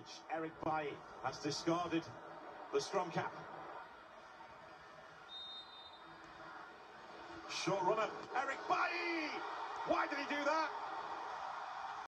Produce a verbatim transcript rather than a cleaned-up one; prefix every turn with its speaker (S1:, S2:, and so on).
S1: pitch. Eric Bailly has discarded the scrum cap. Short runner, Eric Bailly! Why did he do that?